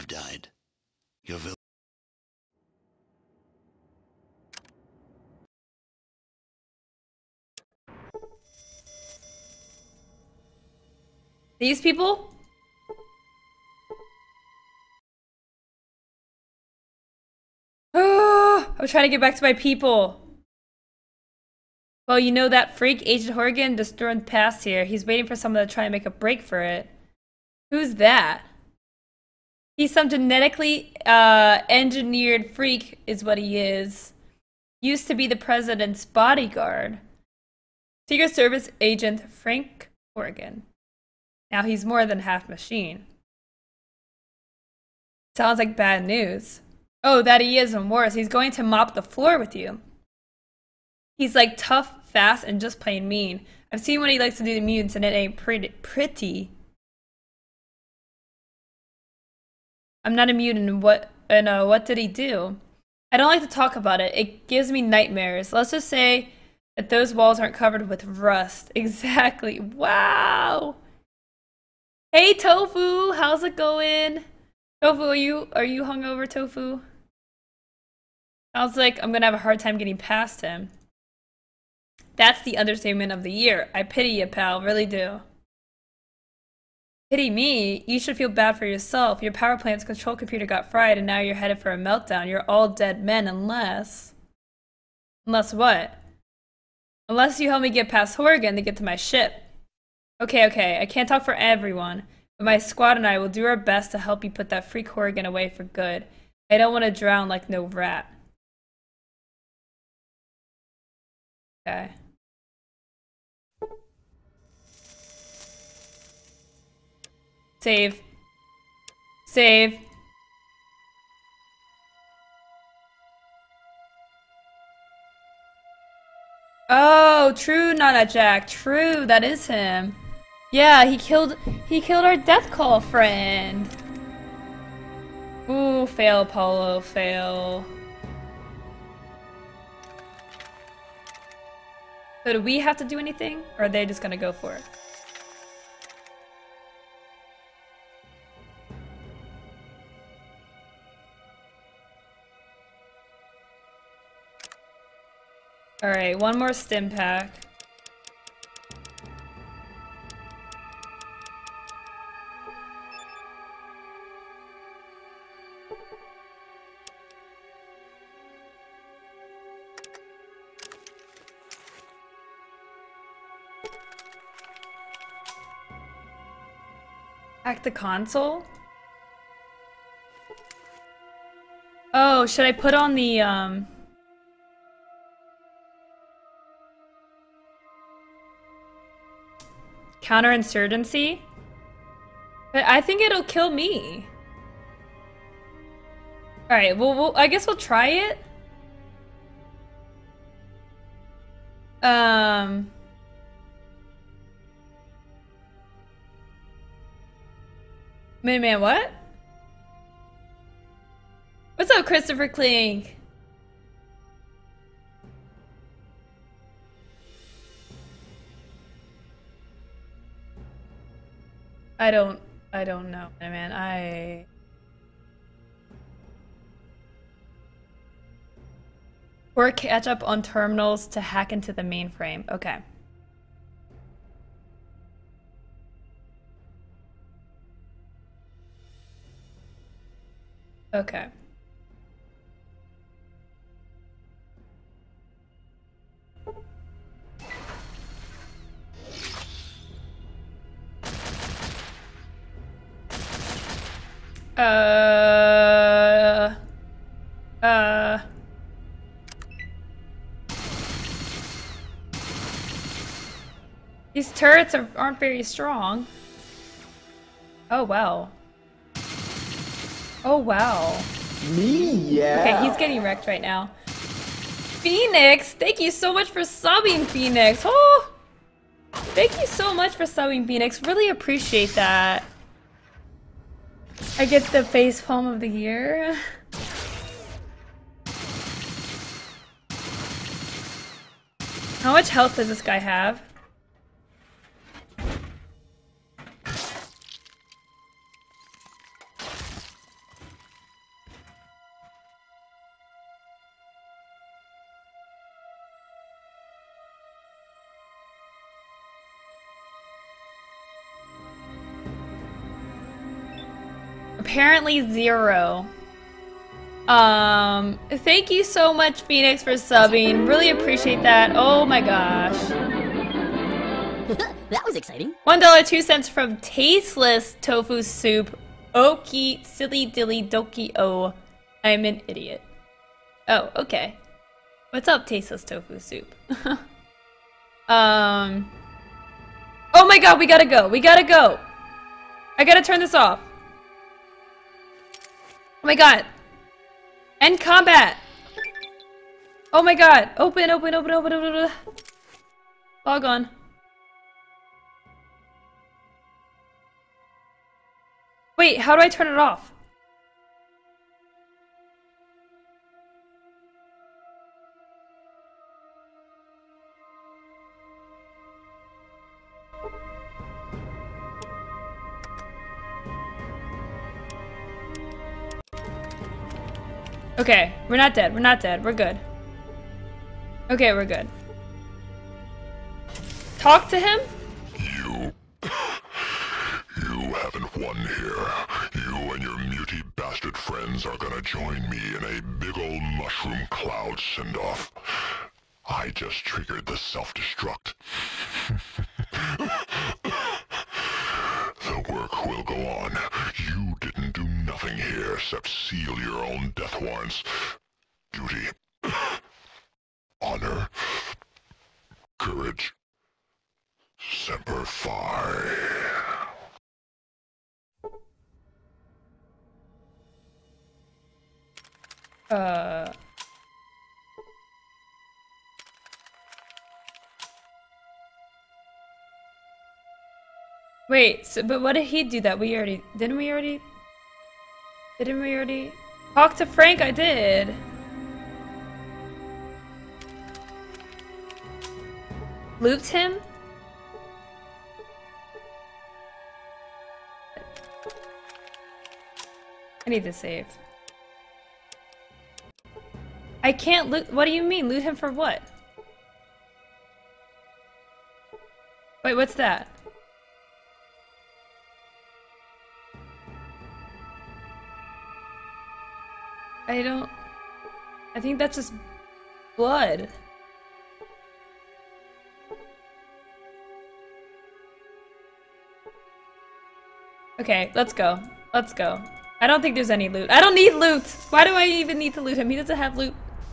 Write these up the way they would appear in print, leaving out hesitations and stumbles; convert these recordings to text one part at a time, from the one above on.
died. Your village. These people? I'm trying to get back to my people. Well, you know that freak, Agent Horgan, just thrown past here. He's waiting for someone to try and make a break for it. Who's that? He's some genetically engineered freak, is what he is. Used to be the president's bodyguard. Secret Service agent Frank Horgan. Now he's more than half machine. Sounds like bad news. Oh, that he is, and worse. He's going to mop the floor with you. He's like tough, fast, and just plain mean. I've seen what he likes to do to mutants, and it ain't pretty. I'm not a mutant, and what did he do? I don't like to talk about it. It gives me nightmares. Let's just say that those walls aren't covered with rust. Exactly. Wow. Hey, Tofu, how's it going? Tofu, are you hungover, Tofu? Sounds like I'm gonna have a hard time getting past him. That's the understatement of the year. I pity you, pal, really do. Pity me? You should feel bad for yourself. Your power plant's control computer got fried and now you're headed for a meltdown. You're all dead men unless... Unless what? Unless you help me get past Horgan to get to my ship. Okay, I can't talk for everyone, but my squad and I will do our best to help you put that freak Horgan away for good. I don't want to drown like no rat. Okay. Save. Save. Oh, true, Nana Jack. True, that is him. Yeah, he killed our Death Call friend. Ooh, fail, Polo, fail. So do we have to do anything? Or are they just gonna go for it? Alright, one more stim pack. Hack the console? Oh, should I put on the, counterinsurgency? But I think it'll kill me. Alright, well, I guess we'll try it. Man, what? What's up, Christopher Clink? I don't know, man. Or catch up on terminals to hack into the mainframe. Okay. Okay. These turrets aren't very strong. Oh, wow. Oh, wow. Me, yeah. Okay, he's getting wrecked right now. Phoenix! Thank you so much for subbing, Phoenix! Oh! Thank you so much for subbing, Phoenix. Really appreciate that. I get the facepalm of the year. How much health does this guy have? Apparently 0. Thank you so much, Phoenix, for subbing. Really appreciate that. Oh my gosh. That was exciting. $1.02 from Tasteless Tofu Soup. Okie silly dilly dokie oh. I'm an idiot. Oh, okay. What's up, Tasteless Tofu Soup? Oh my god, we gotta go. We gotta go. I gotta turn this off. Oh my god. End combat. Oh my god. Open. Log on. Wait, how do I turn it off? Okay, we're not dead. We're not dead. We're good. Okay, we're good. Talk to him? You haven't won here. You and your muty bastard friends are gonna join me in a big ol' mushroom cloud send-off. I just triggered the self-destruct. The work will go on. You didn't do nothing here except seal your own death warrants. Duty. Honor. Courage. Semper Fi. Wait, so, but what did he do that we already... Didn't we already... Talk to Frank, I did. Looped him? I need to save. I can't loot... What do you mean? Loot him for what? Wait, what's that? I think that's just blood. Okay, let's go. Let's go. I don't think there's any loot. I don't need loot! Why do I even need to loot him? He doesn't have loot.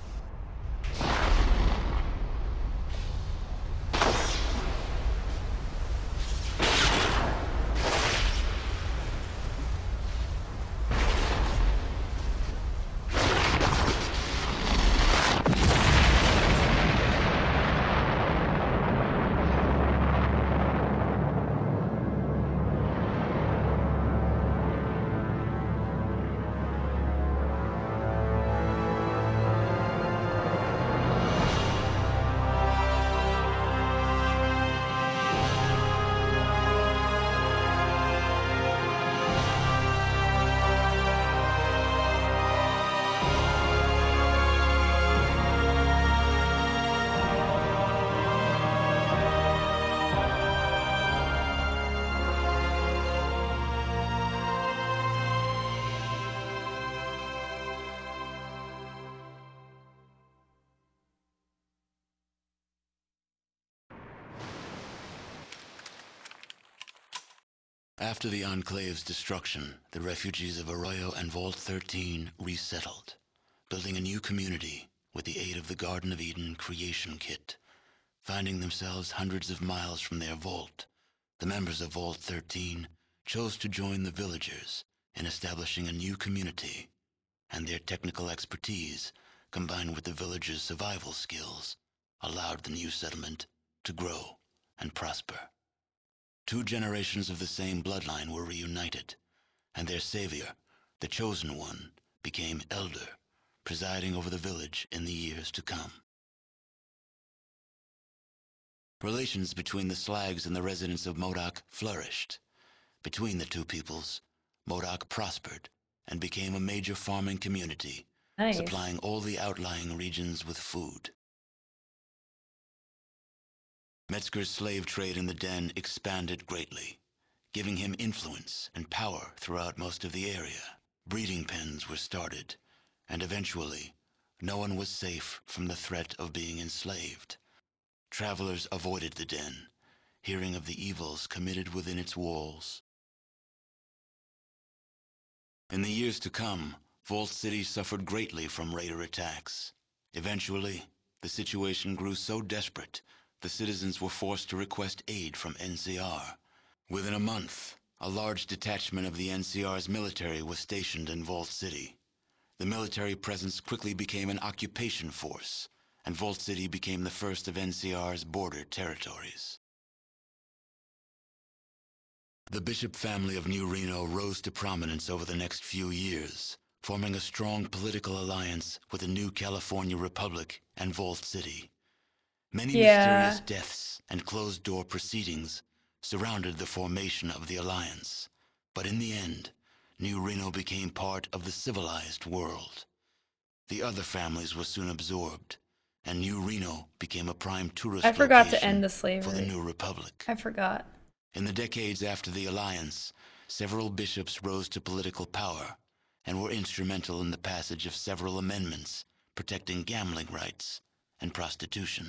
After the Enclave's destruction, the refugees of Arroyo and Vault 13 resettled, building a new community with the aid of the Garden of Eden creation kit. Finding themselves hundreds of miles from their vault, the members of Vault 13 chose to join the villagers in establishing a new community, and their technical expertise, combined with the villagers' survival skills, allowed the new settlement to grow and prosper. 2 generations of the same bloodline were reunited, and their savior, the Chosen One, became elder, presiding over the village in the years to come. Relations between the Slags and the residents of Modoc flourished. Between the two peoples, Modoc prospered and became a major farming community, Nice. supplying all the outlying regions with food. Metzger's slave trade in the Den expanded greatly, giving him influence and power throughout most of the area. Breeding pens were started, and eventually, no one was safe from the threat of being enslaved. Travelers avoided the den, hearing of the evils committed within its walls. In the years to come, Vault City suffered greatly from raider attacks. Eventually, the situation grew so desperate, the citizens were forced to request aid from NCR. Within a month, a large detachment of the NCR's military was stationed in Vault City. The military presence quickly became an occupation force, and Vault City became the first of NCR's border territories. The Bishop family of New Reno rose to prominence over the next few years, forming a strong political alliance with the new California Republic and Vault City. Many mysterious deaths and closed-door proceedings surrounded the formation of the alliance, but in the end, New Reno became part of the civilized world. The other families were soon absorbed, and New Reno became a prime tourist location. I forgot to end the slavery for the new republic. I forgot. In the decades after the alliance, several bishops rose to political power and were instrumental in the passage of several amendments protecting gambling rights and prostitution.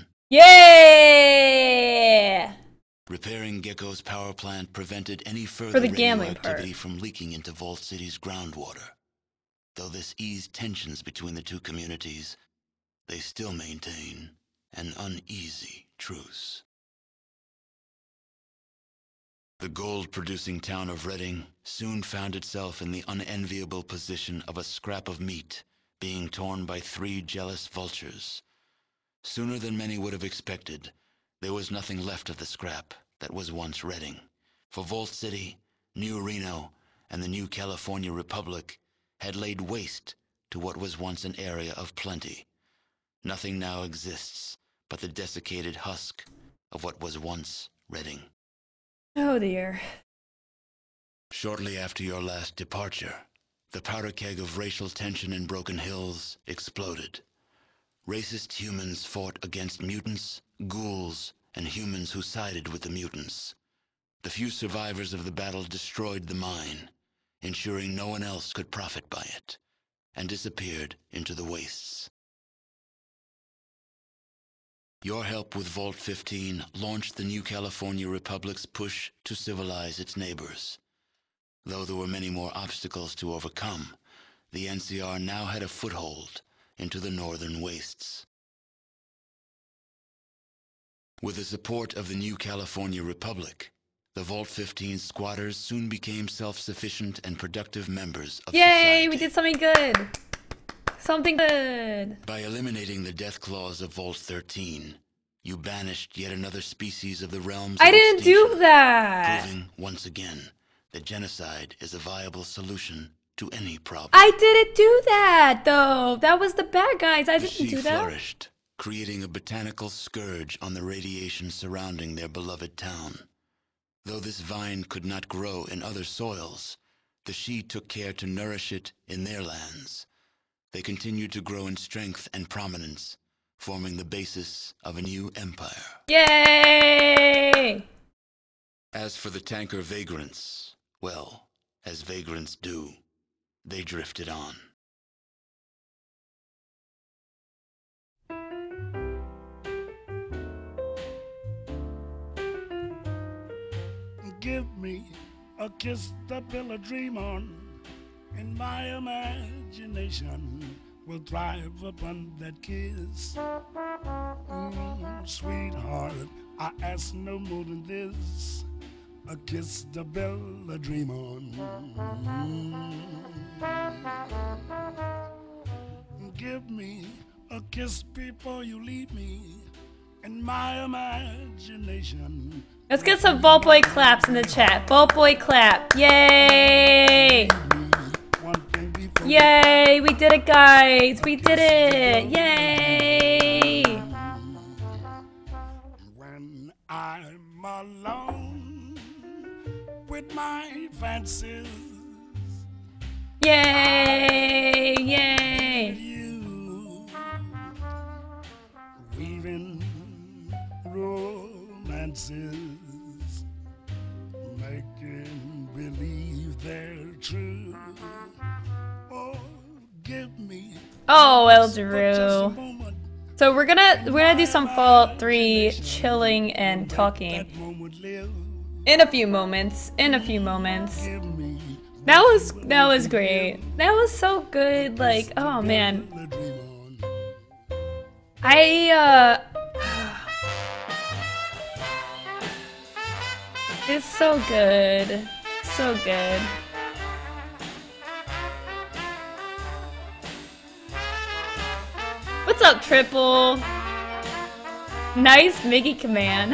Yeah! Repairing Gecko's power plant prevented any further radioactivity from leaking into Vault City's groundwater. Though this eased tensions between the two communities, they still maintain an uneasy truce. The gold-producing town of Redding soon found itself in the unenviable position of a scrap of meat being torn by 3 jealous vultures. Sooner than many would have expected, there was nothing left of the scrap that was once Redding. For Vault City, New Reno, and the new California Republic had laid waste to what was once an area of plenty. Nothing now exists but the desiccated husk of what was once Redding. Oh dear. Shortly after your last departure, the powder keg of racial tension in Broken Hills exploded. Racist humans fought against mutants, ghouls, and humans who sided with the mutants. The few survivors of the battle destroyed the mine, ensuring no one else could profit by it, and disappeared into the wastes. Your help with Vault 15 launched the new California Republic's push to civilize its neighbors. Though there were many more obstacles to overcome, the NCR now had a foothold into the northern wastes. With the support of the new California Republic, the Vault 15 squatters soon became self-sufficient and productive members of society. Yay, we did something good! Something good! By eliminating the death clause of Vault 13, you banished yet another species of the realms I of didn't extinction, do that! proving once again that genocide is a viable solution to any problem. I didn't do that, though! That was the bad guys, I didn't do that. The sea flourished, creating a botanical scourge on the radiation surrounding their beloved town. Though this vine could not grow in other soils, the Shi took care to nourish it in their lands. They continued to grow in strength and prominence, forming the basis of a new empire. Yay! As for the tanker vagrants, well, as vagrants do, they drifted on. Give me a kiss to build a dream on, and my imagination will thrive upon that kiss. Sweetheart, I ask no more than this, a kiss to build a dream on. Give me a kiss before you leave me, and my imagination. Let's get some Vault Boy claps in the chat. Vault Boy clap. Yay! Yay! We did it, guys! We did it! Yay! When I'm alone with my fancies. Yay! Yay! You weaving romances, making Oh, give me Oh, El just a Drew. moment. So we're gonna do some Fallout 3 chilling and talking That moment live. in a few moments. In a few moments. Give me That was great. That was so good. Like, oh man. the dream on. It's so good. So good. What's up, Triple? Nice Mickey command.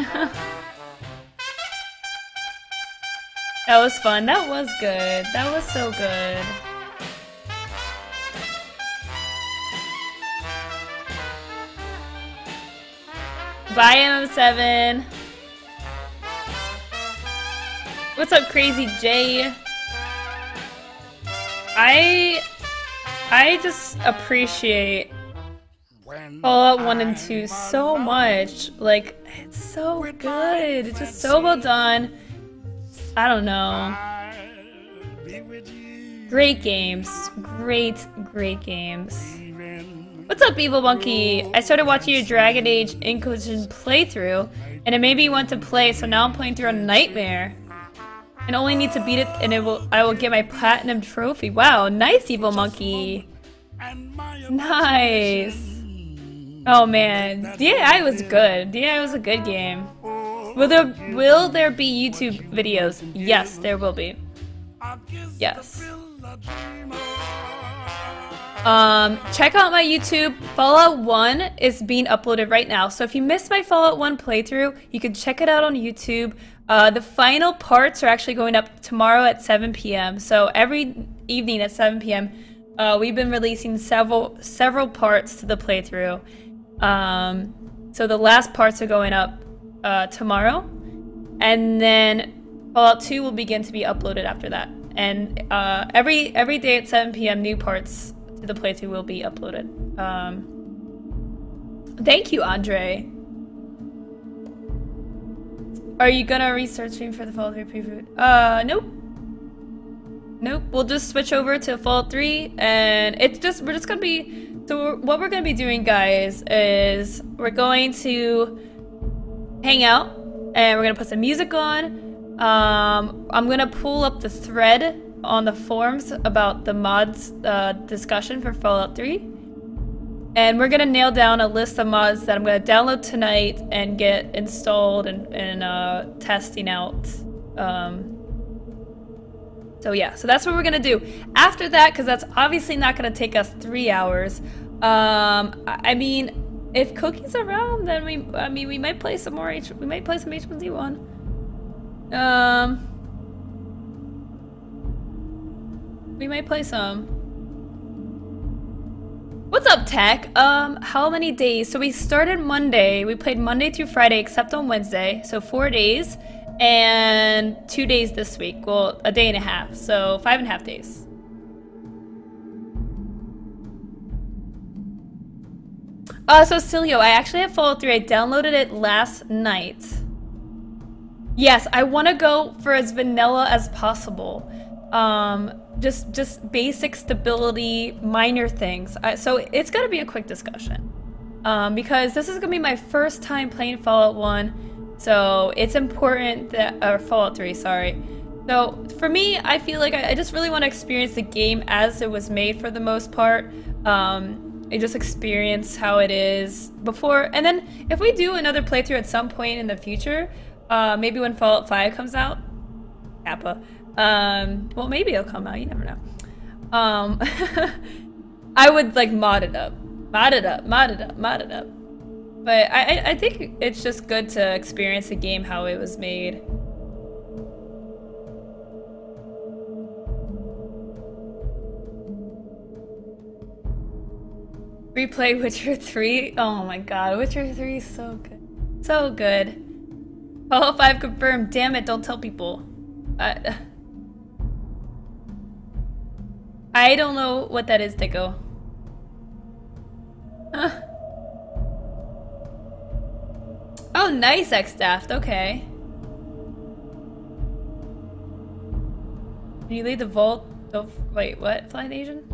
That was fun. That was good. That was so good. Bye, MM7. What's up, Crazy J? I just appreciate Fallout 1 and 2 so much. Like, it's so good. It's just so well done. I don't know. Great games. Great games. What's up, Evil Monkey? I started watching your Dragon Age Inquisition playthrough, and it made me want to play, so now I'm playing through a nightmare. And only need to beat it, and I will get my platinum trophy. Wow, nice, Evil Monkey. Nice. Oh man, DAI was good. DAI was a good game. Will there be YouTube videos? Yes, there will be. Yes. Check out my YouTube. Fallout 1 is being uploaded right now. So if you missed my Fallout 1 playthrough, you can check it out on YouTube. The final parts are actually going up tomorrow at 7 p.m. So every evening at 7 p.m. We've been releasing several parts to the playthrough. So the last parts are going up tomorrow, and then Fallout 2 will begin to be uploaded after that. And every day at 7 p.m. new parts to the playthrough will be uploaded. Thank you, Andre. Are you gonna restart stream for the Fallout 3 preview? Nope. Nope. We'll just switch over to Fallout 3, and we're just gonna be. So what we're gonna be doing, guys, is we're going to hang out, and we're gonna put some music on. I'm gonna pull up the thread on the forums about the mods discussion for Fallout 3. And we're gonna nail down a list of mods that I'm gonna download tonight and get installed and testing out. So yeah, so that's what we're gonna do. After that, because that's obviously not gonna take us 3 hours. I mean, if Cookie's around, then we might play some more. We might play some H1Z1. We might play some. What's up, Tech? How many days? So we started Monday. We played Monday through Friday, except on Wednesday. So 4 days, and 2 days this week. Well, a day and a half. So 5.5 days. So Cilio, I actually have Fallout 3. I downloaded it last night. Yes, I want to go for as vanilla as possible. Just basic stability, minor things. So it's gonna be a quick discussion. Because this is gonna be my first time playing Fallout 1. So it's important that, or Fallout 3, sorry. So for me, I feel like I just really want to experience the game as it was made for the most part. I just experience how it is before. And then if we do another playthrough at some point in the future, maybe when Fallout 5 comes out, Kappa. Well, maybe it'll come out, you never know. I would like mod it up. But I think it's just good to experience the game how it was made. Replay Witcher 3. Oh my god, Witcher 3 is so good. So good. Fallout 5 confirmed. Damn it, don't tell people. I don't know what that is, Dicko. Oh, nice, X-Daft. Okay. When you leave the vault, Wait, what? Flying Asian?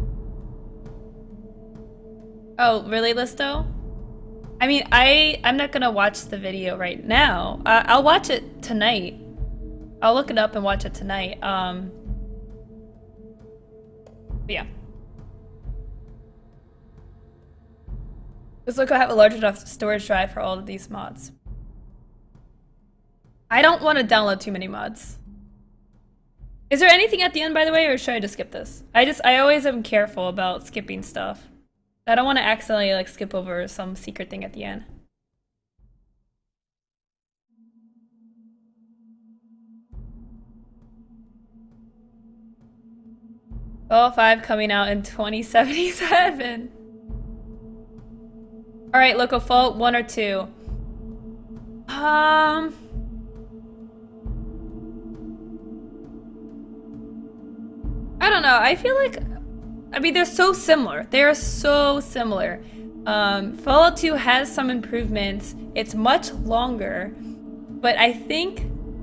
Oh, really, Listo? I mean, I'm not gonna watch the video right now. I'll watch it tonight. I'll look it up and watch it tonight. Yeah. Does Lowco have a large enough storage drive for all of these mods? I don't want to download too many mods. Is there anything at the end, by the way, or should I just skip this? I always am careful about skipping stuff. I don't want to accidentally like skip over some secret thing at the end. Fallout 5 coming out in 2077. Alright, Lowco, Fallout 1 or 2? I don't know. I feel like, I mean, they're so similar. They are so similar. Fallout 2 has some improvements. It's much longer, but I think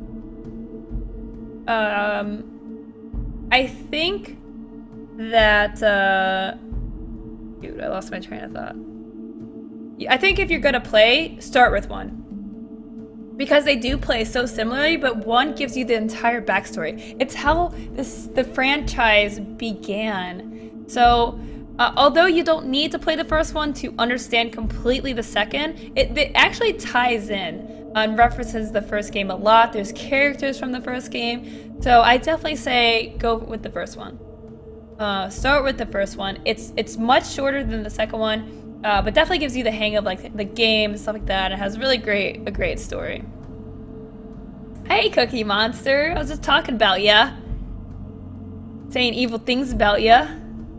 that, dude, I lost my train of thought. I think if you're gonna play, start with 1. Because they do play so similarly, but 1 gives you the entire backstory. It's how the franchise began. So, although you don't need to play the first one to understand completely the second, it actually ties in and references the first game a lot. There's characters from the first game. So I definitely say go with the first one. Start with the first one. It's much shorter than the second one. But definitely gives you the hang of like the game and stuff like that. It has a great story. Hey, Cookie Monster! I was just talking about ya, saying evil things about ya.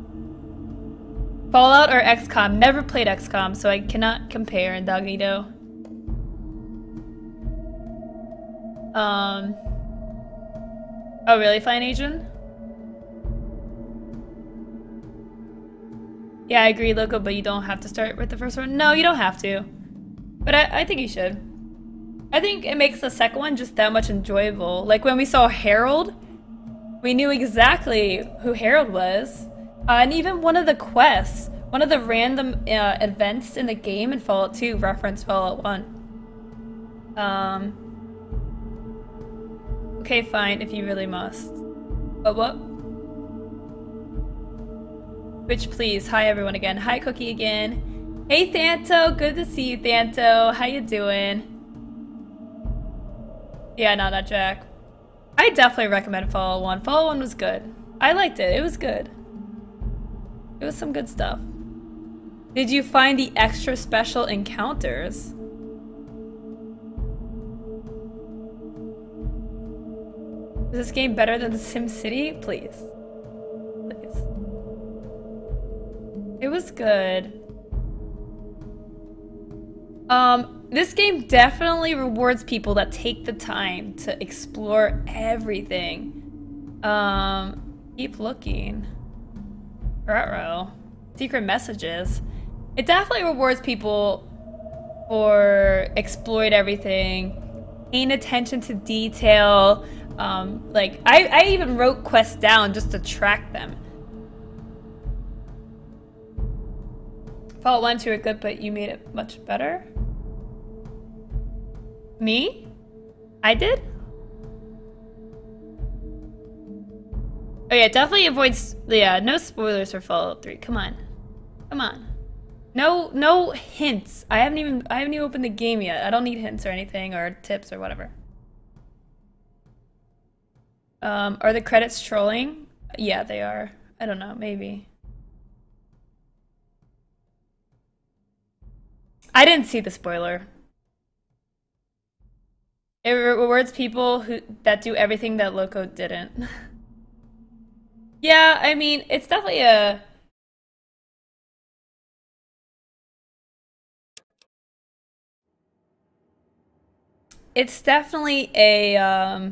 Fallout or XCOM? Never played XCOM, so I cannot compare. Incognito. Oh really, Flying Asian? Yeah, I agree, Lowco, but you don't have to start with the first one. No, you don't have to. But I think you should. I think it makes the second one just that much enjoyable. Like when we saw Harold, we knew exactly who Harold was. And even one of the quests, one of the random events in the game in Fallout 2 referenced Fallout 1. Okay, fine, if you really must. But what? Twitch, please. Hi, everyone again. Hi, Cookie again. Hey, Thanto. Good to see you, Thanto. How you doing? Yeah, no, not Jack. I definitely recommend Fallout 1. Fallout 1 was good. I liked it. It was good. It was some good stuff. Did you find the extra special encounters? Is this game better than The SimCity? Please. Please. It was good. This game definitely rewards people that take the time to explore everything. Keep looking. Ruh-roh. Secret messages. It definitely rewards people for exploring everything, paying attention to detail. Like, I even wrote quests down just to track them. Fallout 1 and 2 are good, but you made it much better? Me? I did? Oh yeah, definitely avoids, yeah, no spoilers for Fallout 3. Come on. Come on. No hints. I haven't even opened the game yet. I don't need hints or anything or tips or whatever. Are the credits trolling? Yeah, they are. I don't know, maybe. I didn't see the spoiler. It rewards people that do everything that Lowco didn't. Yeah, I mean, it's definitely a... It's definitely a,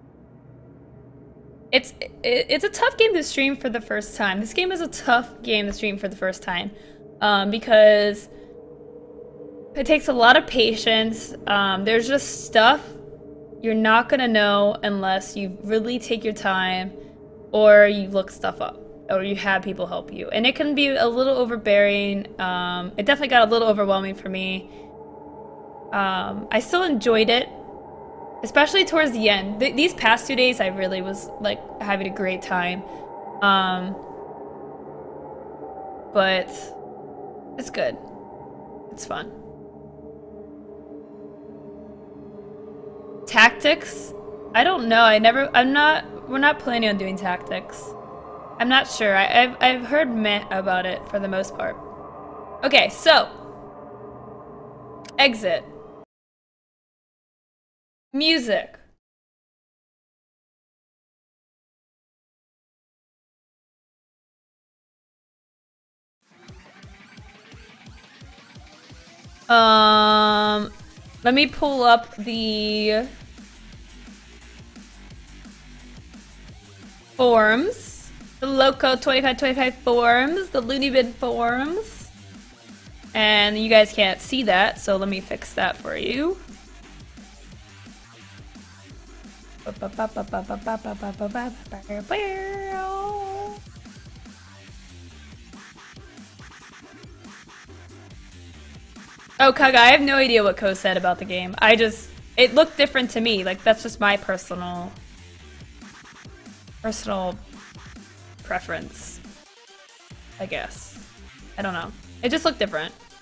It's a tough game to stream for the first time. This game is a tough game to stream for the first time. Because it takes a lot of patience. There's just stuff you're not gonna know unless you really take your time. or you look stuff up, or you have people help you. And it can be a little overbearing. It definitely got a little overwhelming for me. I still enjoyed it, especially towards the end. These past 2 days, I really was like having a great time. But it's good. It's fun. Tactics? I don't know. We're not planning on doing tactics. I'm not sure. I've heard meh about it for the most part. Okay, so exit. Music. Let me pull up the forums. The Lowco2525 forums, the Looney Bin forums. And you guys can't see that, so let me fix that for you. Oh, Kaga, I have no idea what Ko said about the game. It looked different to me. Like, that's just my personal preference, I guess. I don't know. It just looked different.